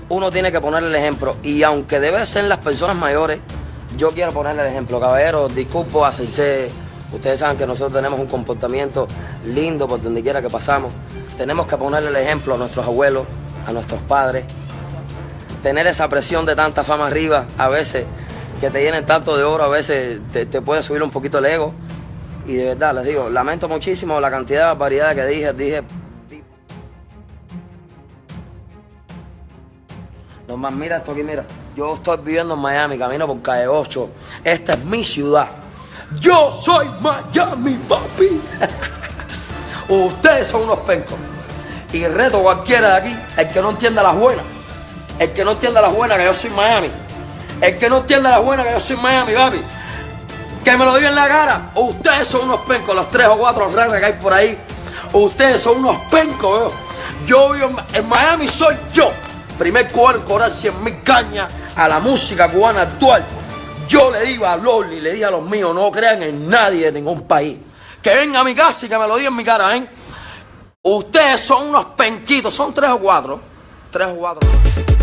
uno tiene que ponerle el ejemplo. Y aunque debe ser las personas mayores, yo quiero ponerle el ejemplo. Caballeros, disculpo a Circe. Ustedes saben que nosotros tenemos un comportamiento lindo por donde quiera que pasamos. Tenemos que ponerle el ejemplo a nuestros abuelos, a nuestros padres. Tener esa presión de tanta fama arriba, a veces que te llenen tanto de oro, a veces te puede subir un poquito el ego. Y de verdad, les digo, lamento muchísimo la cantidad de barbaridades que dije. Nomás mira esto aquí, mira. Yo estoy viviendo en Miami, camino por calle 8. Esta es mi ciudad. Yo soy Miami, papi. Ustedes son unos pencos. Y reto a cualquiera de aquí, el que no entienda las buenas. El que no entienda las buenas, que yo soy Miami. El que no entienda las buenas, que yo soy Miami, papi. Que me lo diga en la cara. Ustedes son unos pencos, los 3 o 4 reglas que hay por ahí. Ustedes son unos pencos, veo. Yo vivo en Miami, soy yo. Primer cubano en cobrar 100.000 cañas a la música cubana actual. Yo le digo a Loli, le dije a los míos, no crean en nadie de ningún país. Que venga a mi casa y que me lo diga en mi cara, ¿eh? Ustedes son unos penquitos, son 3 o 4. 3 o 4.